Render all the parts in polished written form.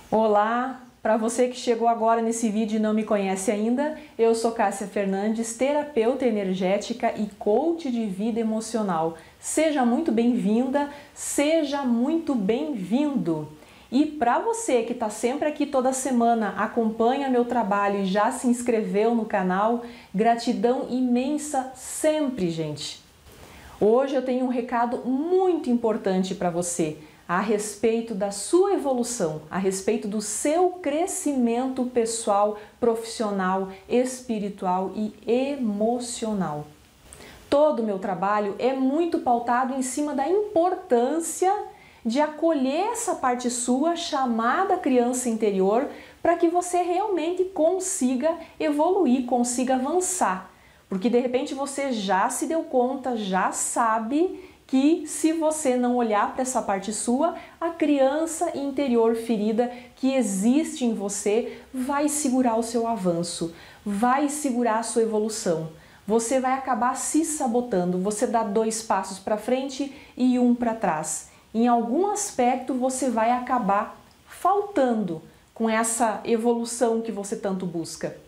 Olá, para você que chegou agora nesse vídeo e não me conhece ainda, eu sou Cássia Fernandes, terapeuta energética e coach de vida emocional. Seja muito bem-vinda, seja muito bem-vindo! E para você que está sempre aqui toda semana, acompanha meu trabalho e já se inscreveu no canal, gratidão imensa sempre, gente! Hoje eu tenho um recado muito importante para você a respeito da sua evolução, a respeito do seu crescimento pessoal, profissional, espiritual e emocional. Todo o meu trabalho é muito pautado em cima da importância de acolher essa parte sua chamada criança interior para que você realmente consiga evoluir, consiga avançar. Porque de repente você já se deu conta, já sabe que se você não olhar para essa parte sua, a criança interior ferida que existe em você vai segurar o seu avanço, vai segurar a sua evolução. Você vai acabar se sabotando, você dá 2 passos para frente e 1 para trás. Em algum aspecto você vai acabar faltando com essa evolução que você tanto busca.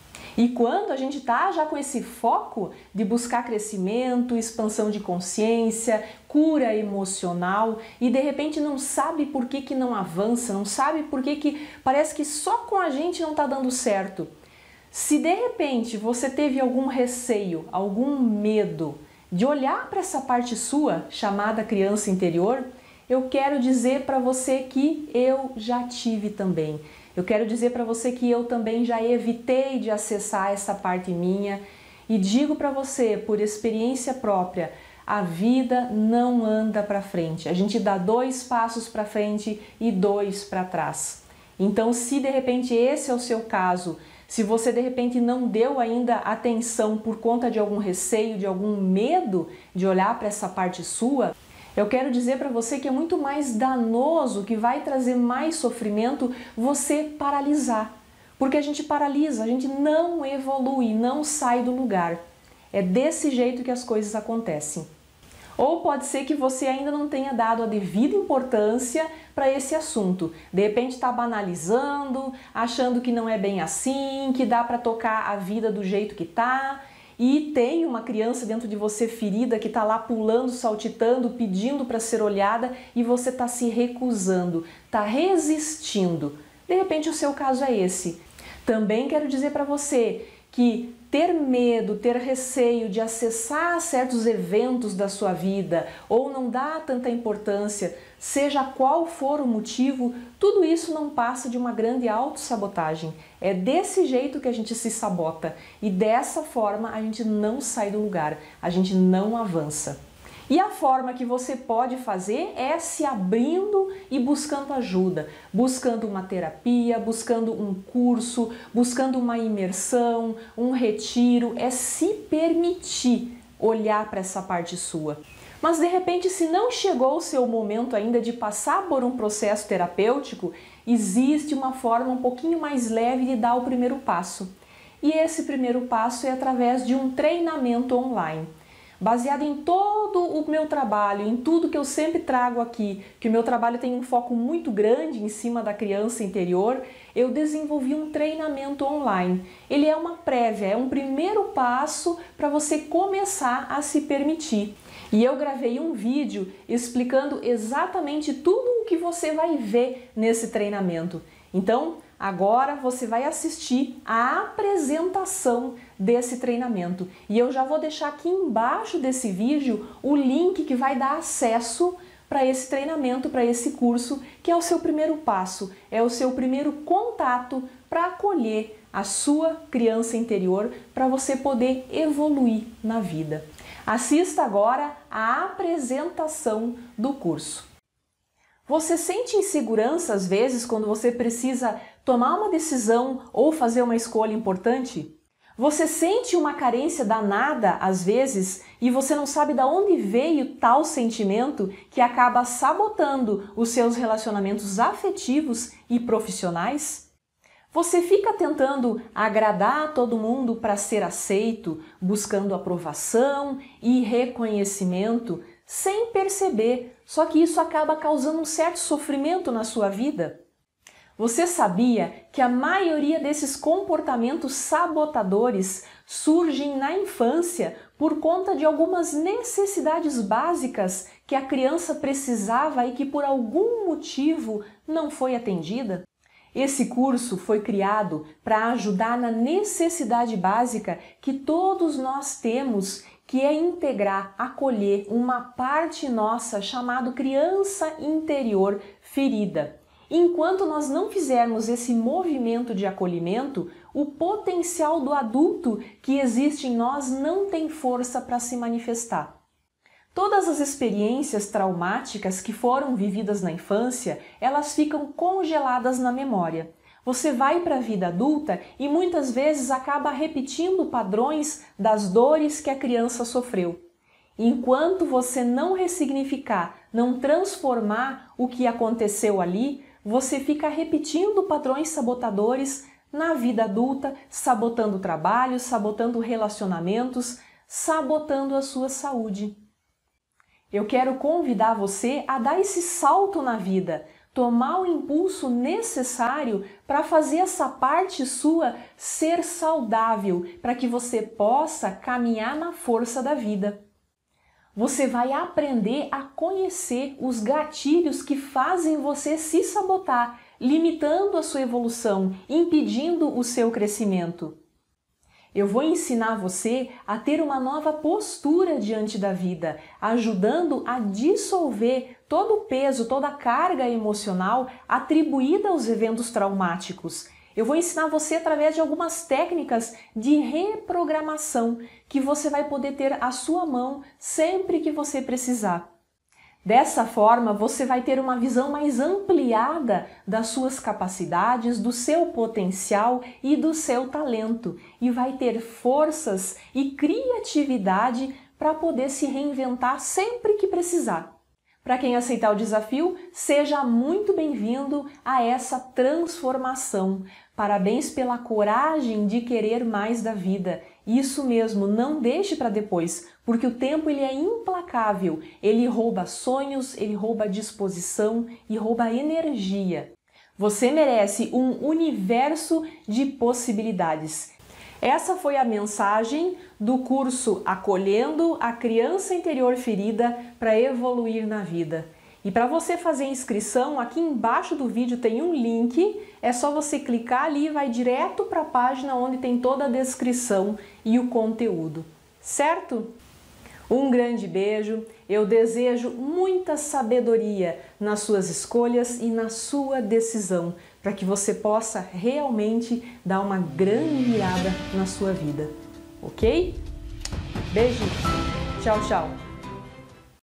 E quando a gente está já com esse foco de buscar crescimento, expansão de consciência, cura emocional e de repente não sabe por que não avança, não sabe por que parece que só com a gente não está dando certo. Se de repente você teve algum receio, algum medo de olhar para essa parte sua, chamada criança interior, eu quero dizer para você que eu já tive também. Eu quero dizer para você que eu também já evitei de acessar essa parte minha e digo para você, por experiência própria, a vida não anda para frente. A gente dá 2 passos para frente e 2 para trás. Então, se de repente esse é o seu caso, se você de repente não deu ainda atenção por conta de algum receio, de algum medo de olhar para essa parte sua, eu quero dizer para você que é muito mais danoso, que vai trazer mais sofrimento você paralisar. Porque a gente paralisa, a gente não evolui, não sai do lugar. É desse jeito que as coisas acontecem. Ou pode ser que você ainda não tenha dado a devida importância para esse assunto. De repente está banalizando, achando que não é bem assim, que dá para tocar a vida do jeito que tá. E tem uma criança dentro de você ferida que está lá pulando, saltitando, pedindo para ser olhada e você está se recusando, está resistindo. De repente o seu caso é esse. Também quero dizer para você que ter medo, ter receio de acessar certos eventos da sua vida ou não dar tanta importância, seja qual for o motivo, tudo isso não passa de uma grande autossabotagem. É desse jeito que a gente se sabota e dessa forma a gente não sai do lugar, a gente não avança. E a forma que você pode fazer é se abrindo e buscando ajuda, buscando uma terapia, buscando um curso, buscando uma imersão, um retiro, é se permitir olhar para essa parte sua. Mas de repente, se não chegou o seu momento ainda de passar por um processo terapêutico, existe uma forma um pouquinho mais leve de dar o primeiro passo. E esse primeiro passo é através de um treinamento online. Baseado em todo o meu trabalho, em tudo que eu sempre trago aqui, que o meu trabalho tem um foco muito grande em cima da criança interior, eu desenvolvi um treinamento online. Ele é uma prévia, é um primeiro passo para você começar a se permitir. E eu gravei um vídeo explicando exatamente tudo o que você vai ver nesse treinamento. Então, agora você vai assistir a apresentação desse treinamento. E eu já vou deixar aqui embaixo desse vídeo o link que vai dar acesso para esse treinamento, para esse curso, que é o seu primeiro passo, é o seu primeiro contato para acolher a sua criança interior, para você poder evoluir na vida. Assista agora a apresentação do curso. Você sente insegurança às vezes quando você precisa tomar uma decisão ou fazer uma escolha importante? Você sente uma carência danada às vezes e você não sabe de onde veio tal sentimento que acaba sabotando os seus relacionamentos afetivos e profissionais? Você fica tentando agradar a todo mundo para ser aceito, buscando aprovação e reconhecimento, sem perceber, só que isso acaba causando um certo sofrimento na sua vida. Você sabia que a maioria desses comportamentos sabotadores surgem na infância por conta de algumas necessidades básicas que a criança precisava e que por algum motivo não foi atendida? Esse curso foi criado para ajudar na necessidade básica que todos nós temos, que é integrar, acolher uma parte nossa chamada criança interior ferida. Enquanto nós não fizermos esse movimento de acolhimento, o potencial do adulto que existe em nós não tem força para se manifestar. Todas as experiências traumáticas que foram vividas na infância, elas ficam congeladas na memória. Você vai para a vida adulta e muitas vezes acaba repetindo padrões das dores que a criança sofreu. Enquanto você não ressignificar, não transformar o que aconteceu ali, você fica repetindo padrões sabotadores na vida adulta, sabotando o trabalho, sabotando relacionamentos, sabotando a sua saúde. Eu quero convidar você a dar esse salto na vida, tomar o impulso necessário para fazer essa parte sua ser saudável, para que você possa caminhar na força da vida. Você vai aprender a conhecer os gatilhos que fazem você se sabotar, limitando a sua evolução, impedindo o seu crescimento. Eu vou ensinar você a ter uma nova postura diante da vida, ajudando a dissolver todo o peso, toda a carga emocional atribuída aos eventos traumáticos. Eu vou ensinar você através de algumas técnicas de reprogramação que você vai poder ter à sua mão sempre que você precisar. Dessa forma, você vai ter uma visão mais ampliada das suas capacidades, do seu potencial e do seu talento e vai ter forças e criatividade para poder se reinventar sempre que precisar. Para quem aceitar o desafio, seja muito bem-vindo a essa transformação. Parabéns pela coragem de querer mais da vida. Isso mesmo, não deixe para depois, porque o tempo ele é implacável. Ele rouba sonhos, ele rouba disposição e rouba energia. Você merece um universo de possibilidades. Essa foi a mensagem do curso Acolhendo a Criança Interior Ferida para Evoluir na Vida. E para você fazer a inscrição, aqui embaixo do vídeo tem um link, é só você clicar ali e vai direto para a página onde tem toda a descrição e o conteúdo, certo? Um grande beijo, eu desejo muita sabedoria nas suas escolhas e na sua decisão, para que você possa realmente dar uma grande virada na sua vida, ok? Beijo, tchau, tchau!